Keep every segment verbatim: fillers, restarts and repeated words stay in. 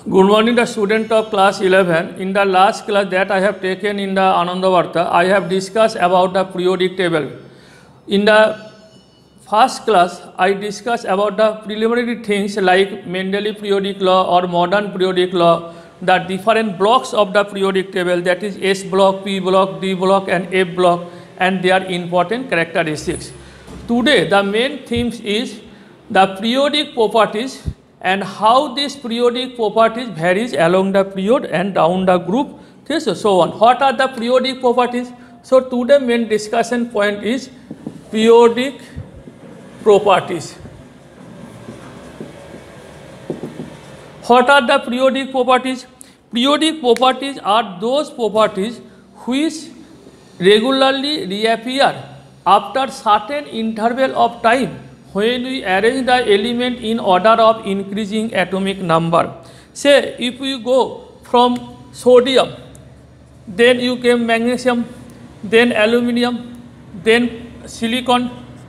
Good morning, the student of class eleven. In the last class that I have taken in the Anandavarta, I have discussed about the periodic table. In the first class, I discussed about the preliminary things like Mendeleev periodic law or modern periodic law, the different blocks of the periodic table, that is S block, P block, D block and F block, and their important characteristics. Today, the main theme is the periodic properties and how these periodic properties varies along the period and down the group, okay, so, so on. What are the periodic properties? So today main discussion point is periodic properties. What are the periodic properties? Periodic properties are those properties which regularly reappear after certain interval of time when we arrange the element in order of increasing atomic number. Say if we go from sodium, then you came magnesium, then aluminium, then silicon,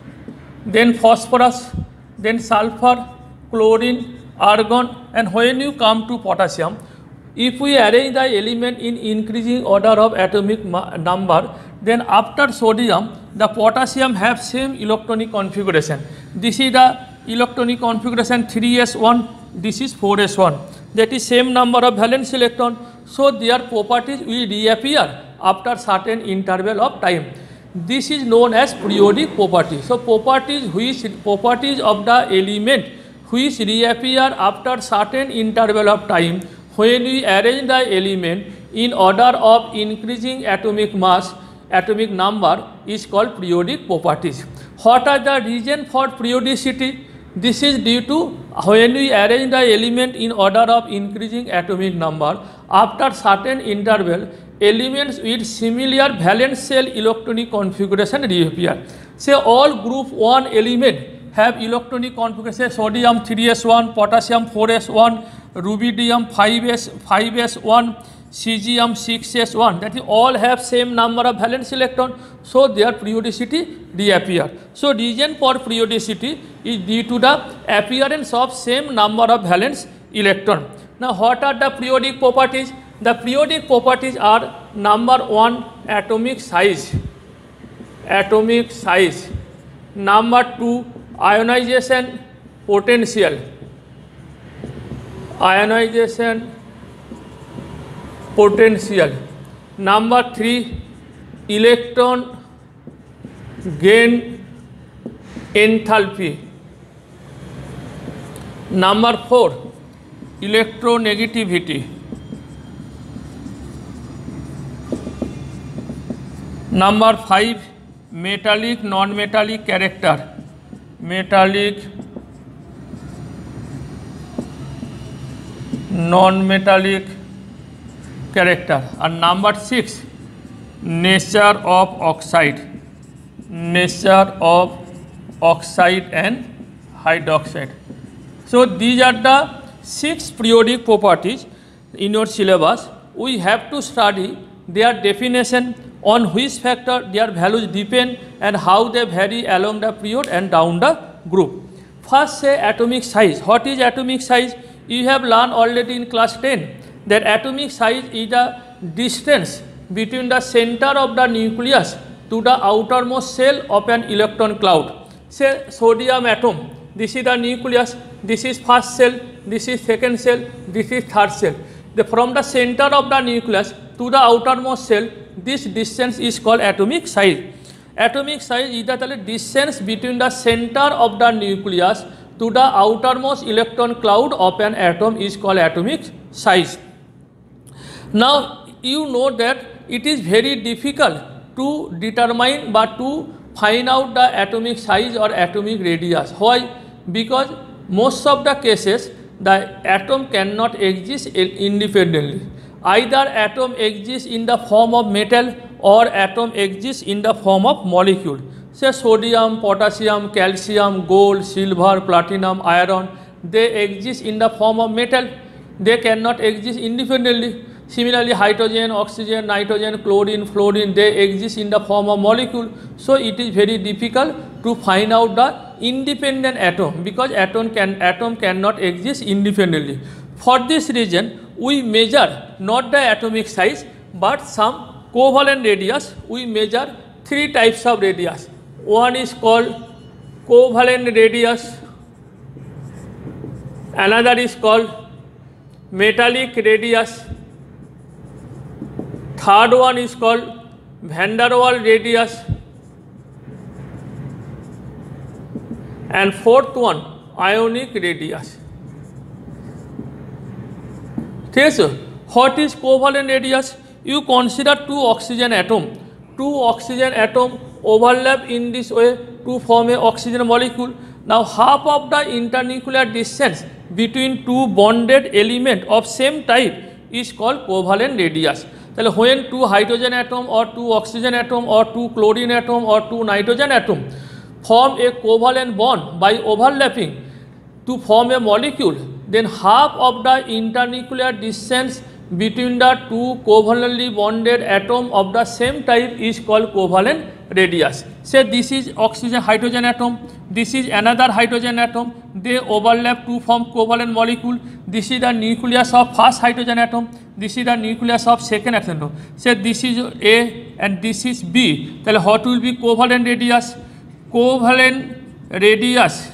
then phosphorus, then sulfur, chlorine, argon, and when you come to potassium, if we arrange the element in increasing order of atomic number, then after sodium, the potassium have same electronic configuration. This is the electronic configuration three s one, this is four s one. That is same number of valence electron. So their properties will reappear after certain interval of time. This is known as periodic properties. So properties which properties of the element which reappear after certain interval of time when we arrange the element in order of increasing atomic mass, atomic number is called periodic properties. What are the reason for periodicity? This is due to when we arrange the element in order of increasing atomic number, after certain interval, elements with similar valence shell electronic configuration reappear. Say all group one element have electronic configuration sodium three s one, potassium four s one, rubidium five s one, cesium six s one, that is all have same number of valence electron, so their periodicity reappear. So reason for periodicity is due to the appearance of same number of valence electron. Now what are the periodic properties? The periodic properties are number one, atomic size, atomic size, number two, ionization potential, ionization potential, number three, electron gain enthalpy, number four, electronegativity, number five, metallic non-metallic character, metallic non-metallic character, and number six, nature of oxide, nature of oxide and hydroxide. So these are the six periodic properties in your syllabus. We have to study their definition, on which factor their values depend and how they vary along the period and down the group. First, say atomic size. What is atomic size? You have learned already in class ten that atomic size is the distance between the center of the nucleus to the outermost shell of an electron cloud. Say sodium atom, this is the nucleus, this is first shell, this is second shell, this is third shell. The, from the center of the nucleus to the outermost shell, this distance is called atomic size. Atomic size is the distance between the center of the nucleus to the outermost electron cloud of an atom is called atomic size. Now you know that it is very difficult to determine but to find out the atomic size or atomic radius. Why? Because most of the cases the atom cannot exist independently. Either atom exists in the form of metal or atom exists in the form of molecule. Say sodium, potassium, calcium, gold, silver, platinum, iron, they exist in the form of metal. They cannot exist independently. Similarly, hydrogen, oxygen, nitrogen, chlorine, fluorine, they exist in the form of molecule. So it is very difficult to find out the independent atom, because atom can atom cannot exist independently. For this reason, we measure not the atomic size but some covalent radius. We measure three types of radius. One is called covalent radius, another is called metallic radius, third one is called van der Waals radius, and fourth one ionic radius. Okay, what is covalent radius? You consider two oxygen atom. Two oxygen atom overlap in this way to form a oxygen molecule. Now half of the internuclear distance between two bonded element of same type is called covalent radius. So when two hydrogen atom or two oxygen atom or two chlorine atom or two nitrogen atom form a covalent bond by overlapping to form a molecule, then half of the internuclear distance between the two covalently bonded atom of the same type is called covalent radius. Say this is oxygen hydrogen atom, this is another hydrogen atom, they overlap to form covalent molecule. This is the nucleus of first hydrogen atom, this is the nucleus of second atom. Say this is A and this is B. Then what will be covalent radius? Covalent radius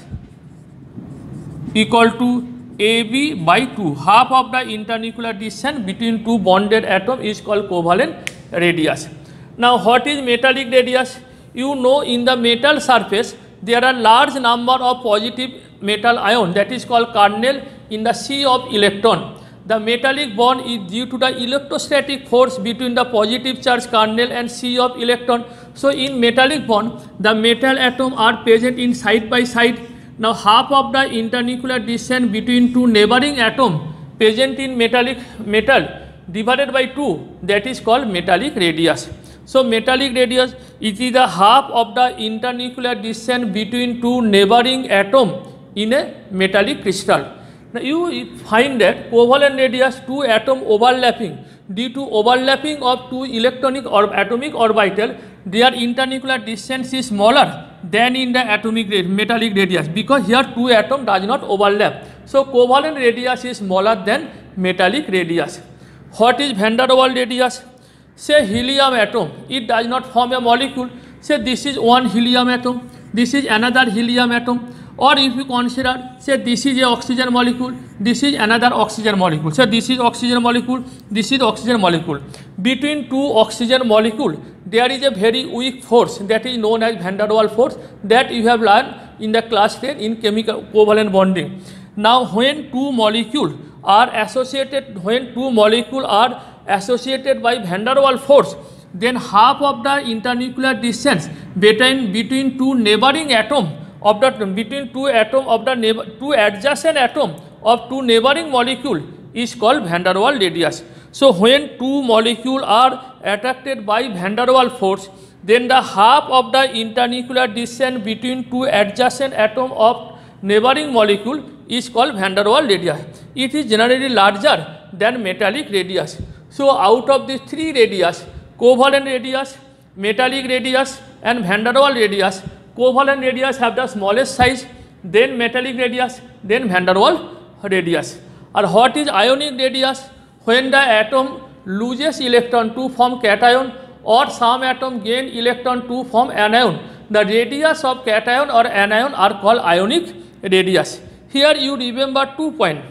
equal to A B by two. Half of the internuclear distance between two bonded atoms is called covalent radius. Now what is metallic radius? You know, in the metal surface there are large number of positive metal ion, that is called kernel in the sea of electron. The metallic bond is due to the electrostatic force between the positive charge kernel and sea of electron. So in metallic bond the metal atom are present in side by side. Now half of the internuclear distance between two neighboring atoms present in metallic metal divided by two, that is called metallic radius. So metallic radius, it is the half of the internuclear distance between two neighboring atoms in a metallic crystal. Now you find that covalent radius, two atom overlapping, due to overlapping of two electronic or atomic orbital, their internuclear distance is smaller than in the atomic metallic radius, because here two atom does not overlap. So covalent radius is smaller than metallic radius. What is van der Waals radius? Say helium atom, it does not form a molecule. Say this is one helium atom, this is another helium atom. Or if you consider, say this is a oxygen molecule, this is another oxygen molecule. So this is oxygen molecule, this is oxygen molecule. Between two oxygen molecule, there is a very weak force that is known as van der Waals force, that you have learned in the class ten in chemical covalent bonding. Now when two molecules are associated, when two molecules are associated by van der Waals force, then half of the internuclear distance between between two neighboring atom of the between two atom of the neighbor, two adjacent atom of two neighboring molecule is called van der Waals radius. So when two molecules are attracted by van der Waals force, then the half of the internuclear distance between two adjacent atom of neighboring molecule is called van der Waals radius. It is generally larger than metallic radius. So out of these three radius, covalent radius, metallic radius and van der Waals radius, covalent radius have the smallest size, then metallic radius, then van der Waals radius. Or what is ionic radius? When the atom loses electron to form cation or some atom gain electron to form anion, the radius of cation or anion are called ionic radius. Here you remember two points.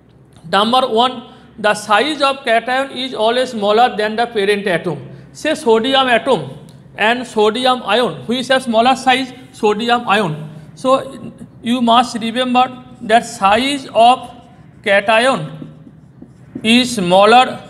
Number one, the size of cation is always smaller than the parent atom. Say sodium atom and sodium ion, which have smaller size, sodium ion. So you must remember that size of cation is smaller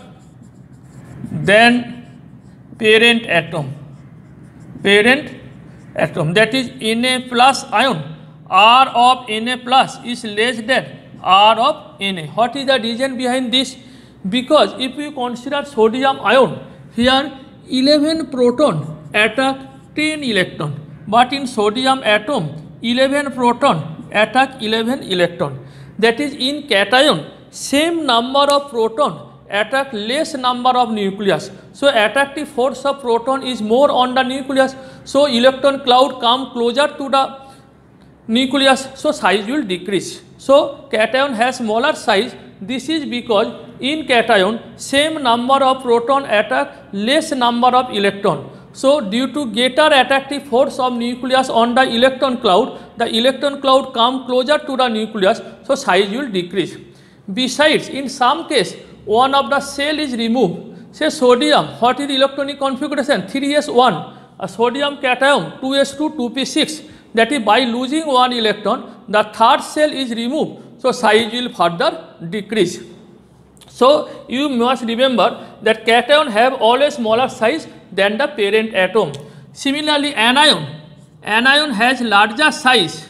than parent atom. Parent atom, that is Na plus ion, R of Na plus is less than R of Na. What is the reason behind this? Because if you consider sodium ion, here eleven proton attack ten electron, but in sodium atom eleven proton attack eleven electron. That is in cation same number of proton attack less number of nucleus. So attractive force of proton is more on the nucleus. So electron cloud come closer to the nucleus, so size will decrease. So cation has smaller size. This is because in cation same number of proton attack less number of electron. So due to greater attractive force of nucleus on the electron cloud, the electron cloud come closer to the nucleus, so size will decrease. Besides, in some case one of the cell is removed. Say sodium, what is the electronic configuration? three s one, a sodium cation two s two two p six, that is by losing one electron the third cell is removed, so size will further decrease. So you must remember that cation have always smaller size than the parent atom. Similarly, anion, anion has larger size.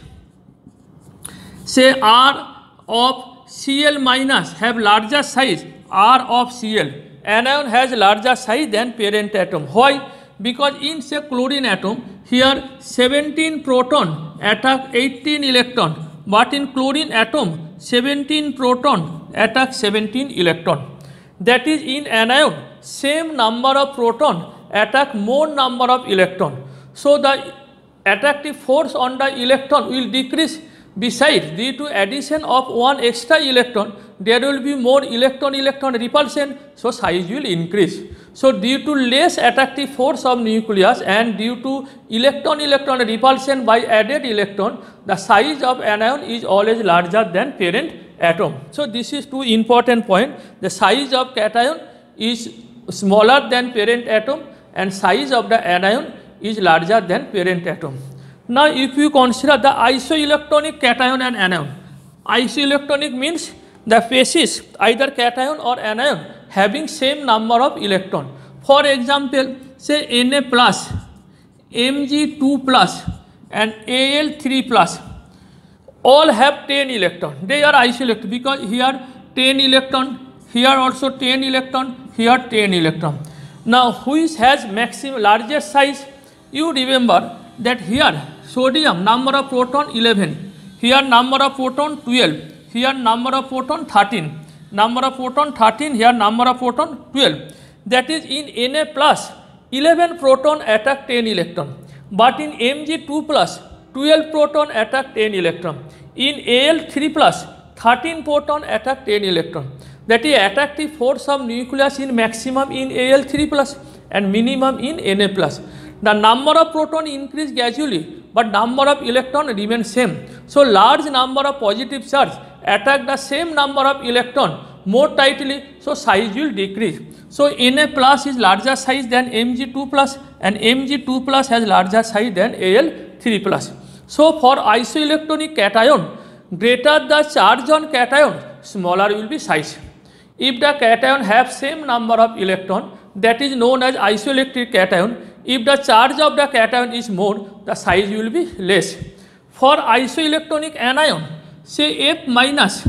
Say R of Cl minus have larger size, R of Cl. Anion has larger size than parent atom. Why? Because in say chlorine atom, here seventeen proton attack eighteen electron, but in chlorine atom seventeen proton attack seventeen electron. That is, in anion same number of proton attack more number of electron. So the attractive force on the electron will decrease. Besides, due to addition of one extra electron, there will be more electron-electron repulsion, so size will increase. So due to less attractive force of nucleus and due to electron-electron repulsion by added electron, the size of anion is always larger than parent atom. So this is two important point. The size of cation is smaller than parent atom and size of the anion is larger than parent atom. Now if you consider the isoelectronic cation and anion, isoelectronic means the phases either cation or anion having same number of electron. For example, say Na plus, Mg two plus and Al three plus all have ten electron. They are isoelectric because here ten electron, here also ten electron, here ten electron. Now which has maximum largest size? You remember that here sodium number of proton eleven, here number of proton twelve, here number of proton thirteen, number of proton thirteen, here number of proton twelve. That is, in Na plus eleven proton attack ten electron, but in Mg two plus twelve proton attack ten electron, in Al three plus thirteen proton attack ten electron. That is, attractive force of nucleus in maximum in Al three plus and minimum in Na plus. The number of proton increase gradually, but number of electron remain same. So large number of positive charge attack the same number of electron more tightly, so size will decrease. So Na plus is larger size than Mg two plus and Mg two plus has larger size than Al three plus. So for isoelectronic cation, greater the charge on cation, smaller will be size. If the cation have same number of electron, that is known as isoelectric cation. If the charge of the cation is more, the size will be less. For isoelectronic anion, say F minus,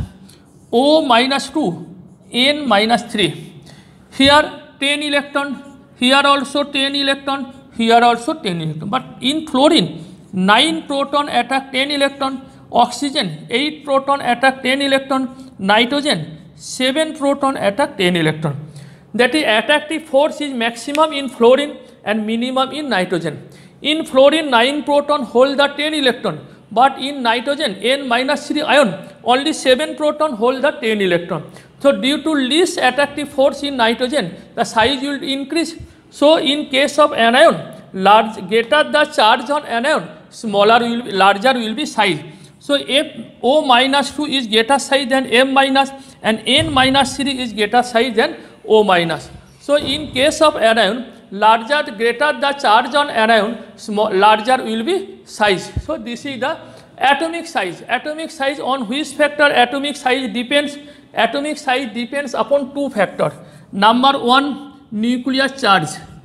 O minus two, N minus three. Here ten electron, here also ten electron, here also ten electron. But in fluorine, nine proton attack ten electron, oxygen eight proton attack ten electron, nitrogen seven proton attack ten electron. That is, attractive force is maximum in fluorine and minimum in nitrogen. In fluorine nine proton hold the ten electron, but in nitrogen N minus three ion only seven proton hold the ten electron. So due to least attractive force in nitrogen, the size will increase. So in case of anion, large greater the charge on anion, smaller will be, larger will be size. So F O minus two is greater size than M minus and N minus three is greater size than O minus. So in case of anion, larger greater the charge on anion, small larger will be size. So this is the atomic size. Atomic size, on which factor atomic size depends? Atomic size depends upon two factors. Number one, nuclear charge.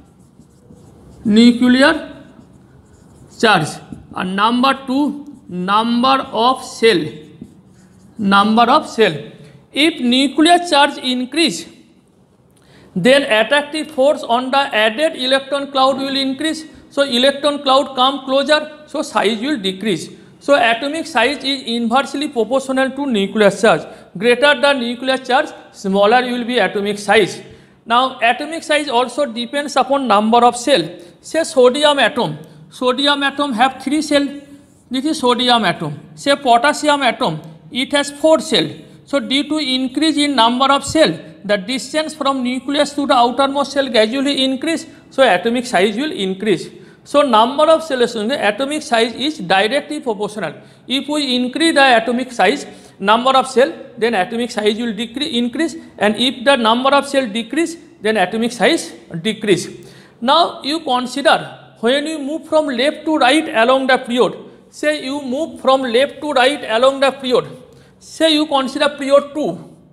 Nuclear charge. And number two, number of cell. Number of cell. If nuclear charge increase, then attractive force on the added electron cloud will increase. So electron cloud come closer, so size will decrease. So atomic size is inversely proportional to nuclear charge. Greater the nuclear charge, smaller will be atomic size. Now atomic size also depends upon number of cell. Say sodium atom. Sodium atom have three cell. This is sodium atom. Say potassium atom. it has four cells. So due to increase in number of cell, the distance from nucleus to the outermost cell gradually increase, so atomic size will increase. So number of cells in the atomic size is directly proportional. If we increase the atomic size, number of cell, then atomic size will decrease increase, and if the number of cell decrease, then atomic size decrease. Now you consider when you move from left to right along the period, say you move from left to right along the period, say you consider period two,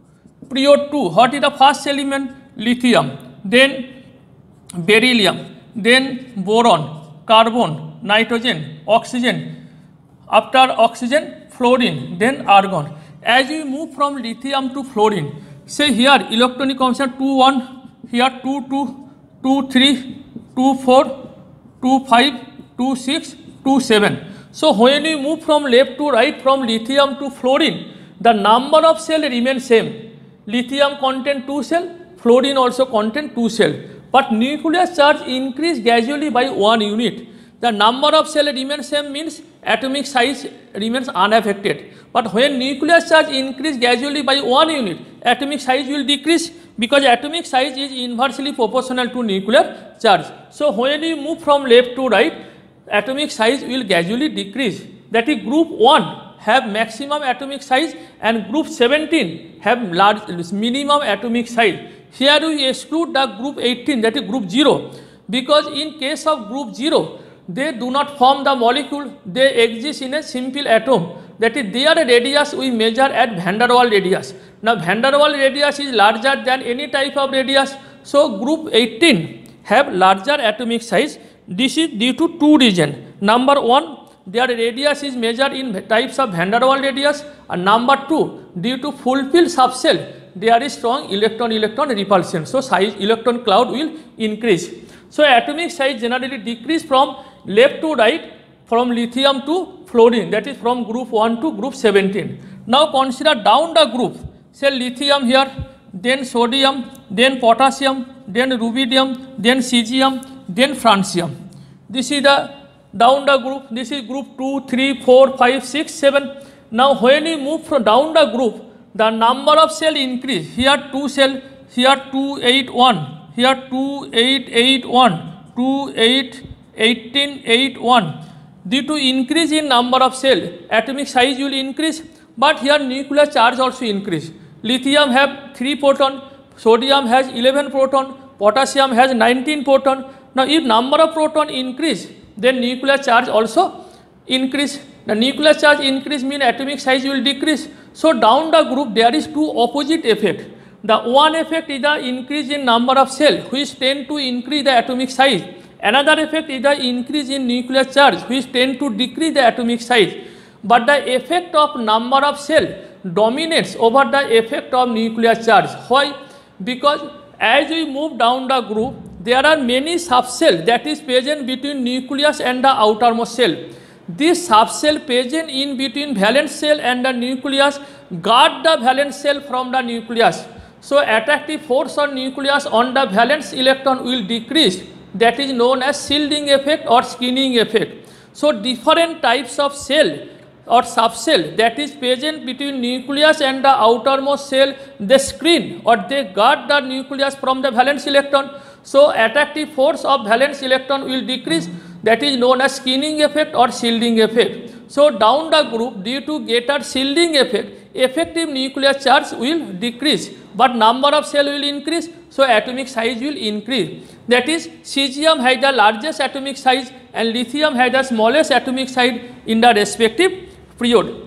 period two, what is the first element? Lithium, then beryllium, then boron, carbon, nitrogen, oxygen, after oxygen, fluorine, then argon. As we move from lithium to fluorine, say here electronic configuration two one, here two two, two three, two four, two five, two six, two seven. So when we move from left to right from lithium to fluorine, the number of cell remains same. Lithium contain two cell, fluorine also contain two cell, but nucleus charge increase gradually by one unit. The number of cell remains same means atomic size remains unaffected. But when nucleus charge increase gradually by one unit, atomic size will decrease because atomic size is inversely proportional to nuclear charge. So when we move from left to right, atomic size will gradually decrease. That is group one have maximum atomic size and group seventeen have large minimum atomic size. Here we exclude the group eighteen, that is group zero, because in case of group zero, they do not form the molecule, they exist in a simple atom, that is their radius we measure at van der Waals radius. Now van der Waals radius is larger than any type of radius, so group eighteen have larger atomic size. This is due to two reasons. Number one, their radius is measured in types of van der Waals radius, and number two, due to fulfilled subcell, there is strong electron-electron repulsion, so size electron cloud will increase. So atomic size generally decrease from left to right, from lithium to fluorine, that is from group one to group seventeen. Now consider down the group, say lithium here, then sodium, then potassium, then rubidium, then cesium, then francium. This is the down the group, this is group two, three, four, five, six, seven. Now when we move from down the group, the number of cell increase. Here two cell, here two eight one, here two eight eight one, two eight eighteen eight one. Due to increase in number of cell, atomic size will increase, but here nuclear charge also increase. Lithium have three proton, sodium has eleven proton, potassium has nineteen proton. Now if number of proton increase, then nuclear charge also increase. The nuclear charge increase mean atomic size will decrease. So down the group there is two opposite effect. The one effect is the increase in number of cell, which tend to increase the atomic size. Another effect is the increase in nuclear charge, which tend to decrease the atomic size. But the effect of number of cell dominates over the effect of nuclear charge. Why? Because as we move down the group, there are many subcells that is present between nucleus and the outermost cell. This subcell present in between valence shell and the nucleus guard the valence shell from the nucleus. So attractive force on nucleus on the valence electron will decrease. That is known as shielding effect or skinning effect. So different types of cell or subcell that is present between nucleus and the outermost cell, they screen or they guard the nucleus from the valence electron. So attractive force of valence electron will decrease, that is known as skinning effect or shielding effect. So down the group, due to greater shielding effect, effective nuclear charge will decrease, but number of cell will increase, so atomic size will increase. That is, cesium has the largest atomic size and lithium has the smallest atomic size in the respective period.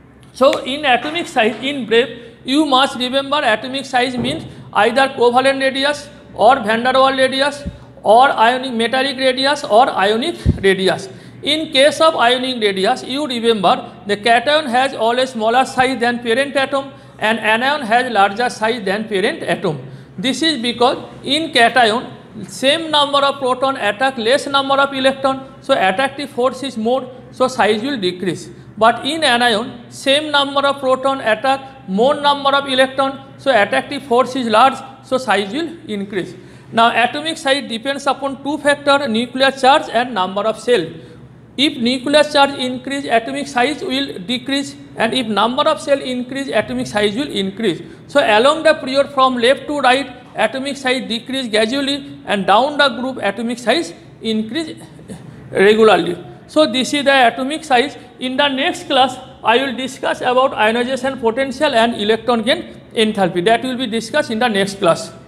So in atomic size, in brief, you must remember atomic size means either covalent radius or van der Waals radius or ionic metallic radius or ionic radius. In case of ionic radius, you remember the cation has always smaller size than parent atom and anion has larger size than parent atom. This is because in cation, same number of proton attack less number of electron, so attractive force is more, so size will decrease. But in anion, same number of proton attack more number of electron, so attractive force is large, so size will increase. Now atomic size depends upon two factors, nuclear charge and number of cell. If nuclear charge increase, atomic size will decrease, and if number of cell increase, atomic size will increase. So along the period from left to right, atomic size decrease gradually, and down the group atomic size increase regularly. So this is the atomic size. In the next class, I will discuss about ionization potential and electron gain enthalpy. That will be discussed in the next class.